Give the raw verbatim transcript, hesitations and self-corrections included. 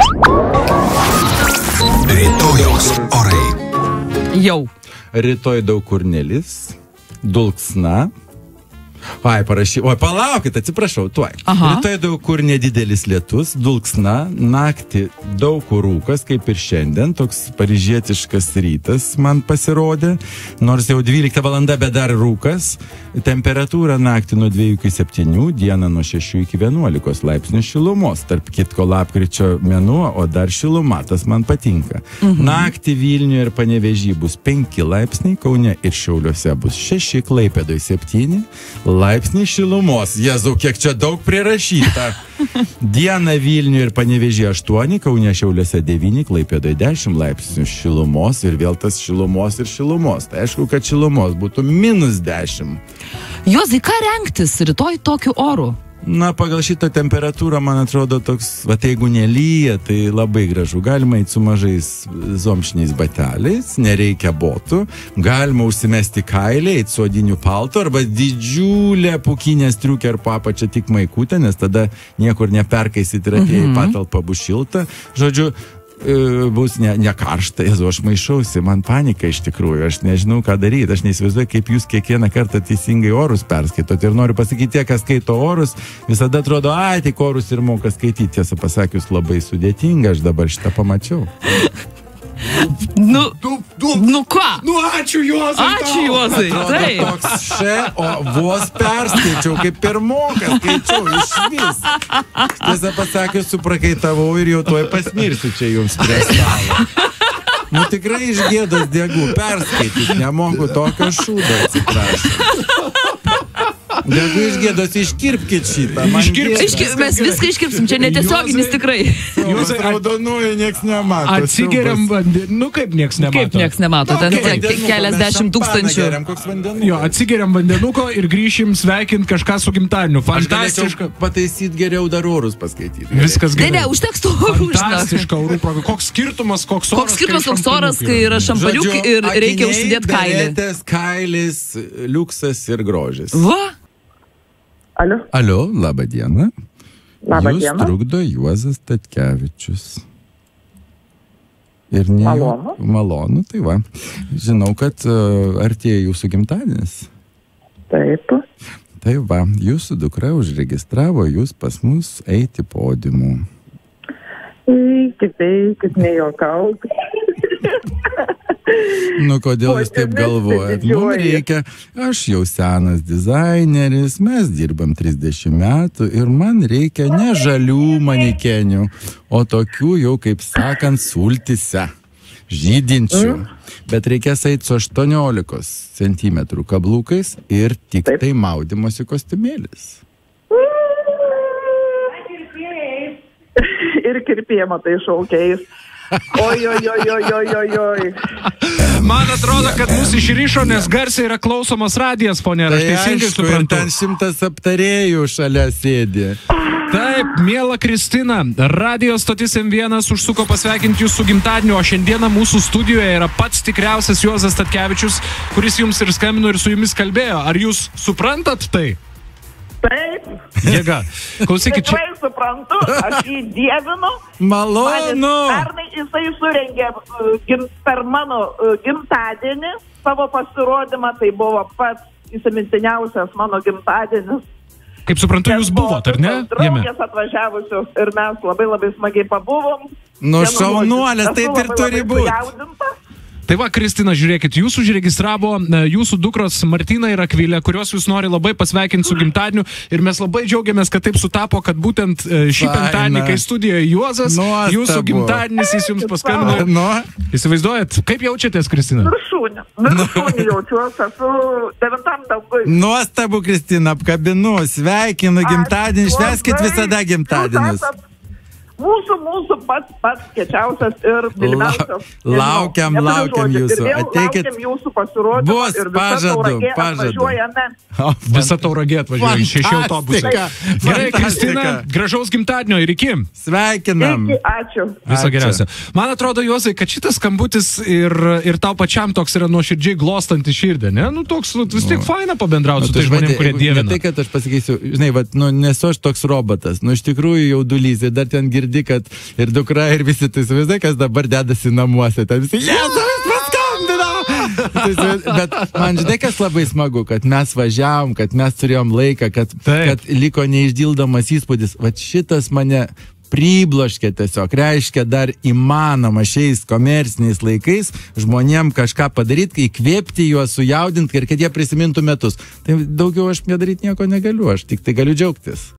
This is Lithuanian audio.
Rytojaus orai. Jau. Rytoj daug kur nelis, dulksna. Ai, parašy... Oi, palaukit, atsiprašau, tuoj. Aha. Rytoj daug kur nedidelis lietus, dulksna, naktį daug kur rūkas, kaip ir šiandien, toks paryžietiškas rytas man pasirodė, nors jau dvylikta valanda, bet dar rūkas. Temperatūra naktį nuo dviejų iki septynių, dieną nuo šešių iki vienuolikos laipsnių šilumos. Tarp kitko lapkričio mėnuo, o dar šiluma, tas man patinka. Mhm. Naktį Vilniuje ir Panevėžyje bus penki laipsniai, Kaune ir Šiauliuose bus šeši, Klaipėdoje septyni laipsniai šilumos. Jėzau, kiek čia daug prirašyta. Dieną Vilniuje ir Panevėžyje aštuoni, Kaune, Šiauliuose devyni, Klaipėdoje dešimt laipsnių šilumos ir vėl tas šilumos ir šilumos. Tai aišku, kad šilumos būtų minus dešimt. Juozai, ką rengtis rytoj tokiu oru? Na, pagal šitą temperatūrą, man atrodo, toks, va, jeigu nelyja, tai labai gražu. Galima eiti su mažais zomšiniais bateliais, nereikia botų, galima užsimesti kailį, eiti su odiniu paltu, arba didžiulę pukinę striukę ar papačią tik maikutę, nes tada niekur neperkaisit ir atėjai mm-hmm. patalpa bus šilta. Žodžiu, bus ne, ne karšta, jezu, aš maišausi, man panika iš tikrųjų, aš nežinau, ką daryti, aš neįsivaizduoju, kaip jūs kiekvieną kartą teisingai orus perskaitot ir noriu pasakyti, tie, kas skaito orus, visada atrodo, ai, tik orus ir moka skaityti, tiesą pasakius, labai sudėtinga, aš dabar šitą pamačiau. Nu, du, du. nu ką? Nu, ačiū Juozai. Ačiū Juozai. Atrodo toks še, o vos perskaičiau, kaip pirmokas skaičiau, iš vis. Tiesą pasakius, suprakaitavau ir jau tuoj pasmirsiu čia jums prie stalo. Nu, tikrai iš gėdos degų perskaityti, nemoku tokio šūdo, atsiprašau. Degu iš gėdos, iškirpkit šitą. Iškirp, mes viską iškirpsim, čia netiesioginis tikrai. Jūs raudonuoju nieks nemato. Atsigeriam vandenį, nu kaip nieks nemato. Kaip nieks nemato, ten okay, keliasdešimt tūkstančių. Jo, atsigeriam vandenuko ir grįšim sveikint kažką su gimtadieniu. Fantastiška. Pataisyti geriau dar orus paskaityti. Viskas gerai. Ne, ne, užteks tų orų. Fantastiška orų proga. Koks skirtumas, koks oras. Koks skirtumas, koks oras, kai yra šampaniukai ir reikia užsidėti kailį. Beretės, kailis, liuksas ir grožis. Va? Alio. Alio, laba diena. Labą Jūs dieną. trukdo Juozas Statkevičius. Ir ne... Malonu. Malonu, tai va. Žinau, kad uh, artėja jūsų gimtadienis. Taip. Tai va, jūsų dukra užregistravo jūs pas mus eiti podiumu. Eikit, eikit, nejuokauk. Nu, kodėl jūs taip galvojat? Mums reikia, aš jau senas dizaineris, mes dirbam trisdešimt metų ir man reikia ne žalių manekenių, o tokių jau, kaip sakant, sultise, žydinčių. Bet reikės eiti su aštuoniolikos centimetrų kablukais ir tik tai maudymosi kostiumėlis. Ir kirpėjimą tai šaukiais. Oi, oi, oi, oi, oi, oi, oi. Man atrodo, kad mūsų išryšo, nes garsiai yra klausomas radijas, ponė, aš teisingai suprantu. Ten šimtas aptarėjų šalia sėdi. Taip, miela Kristina, radijos stotis M vienas užsuko pasveikinti jūsų gimtadienio, o šiandieną mūsų studijoje yra pats tikriausias Juozas Statkevičius, kuris jums ir skambino ir su jumis kalbėjo. Ar jūs suprantat tai? Taip. Jėga. Klausykit, čia... Tikrai suprantu, aš jį dievinu. Malonu. Pernai jisai surengė uh, gim, per mano uh, gimtadienį savo pasirodymą, tai buvo pats įsimintiniausias mano gimtadienis. Kaip suprantu, jūs buvot, ar ne? Draugės atvažiavusios ir mes labai labai smagiai pabuvom. Nu, šaunuolės, taip ir turi būti. Tai va, Kristina, žiūrėkit, jūs užregistravo jūsų dukros Martina ir Akvilė, kurios jūs nori labai pasveikinti su gimtadieniu ir mes labai džiaugiamės, kad taip sutapo, kad būtent šį penktadienį, kai studijoje Juozas, Nuostabu. Jūsų gimtadienis jis jums paskambino. Nu. Įsivaizduojat, kaip jaučiatės, Kristina? Viršūnė, viršūnė jaučiuosi, esu devintam dangui. Nuostabu, Kristina, apkabinu, sveikinu gimtadienį, švęskit visada gimtadienius. Mūsų, mūsų pats, pats kečiausias ir mylimiausias. La, laukiam, nežinau, laukiam jūsų. Ir vėl Ateikit. laukiam jūsų pasirodymą. Bus, ir pažadu, pažadu. O, Visa Tauragė atvažiuoja iš šešių autobusų. Gerai, Kristina, gražaus gimtadienio ir iki. Sveikinam. Iki, ačiū. Viso geriausio. Man atrodo, Juozai, kad šitas skambutis ir, ir tau pačiam toks yra nuoširdžiai glostanti širdį, ne? Nu, toks vis tiek faina pabendrauti su tai žmonėm, kurie dievina. Ne tai, kad aš pasakysiu, žinai, vat, nu, nesu aš toks robotas, nu, iš tikrųjų jaudulys ir dar ten girdėjau girdi, kad ir dukra, ir visi, tai įsivaizduoji, kas dabar dedasi namuose. Ten visi, Jėzus, paskambino! Bet man žinai, kas labai smagu, kad mes važiavom, kad mes turėjom laiką, kad, kad liko neišdildomas įspūdis. Vat šitas mane pribloškė tiesiog, reiškia dar įmanoma šiais komerciniais laikais žmonėm kažką padaryti, įkvėpti juos, sujaudinti ir kad jie prisimintų metus. Tai daugiau aš nedaryti nieko negaliu, aš tik tai galiu džiaugtis.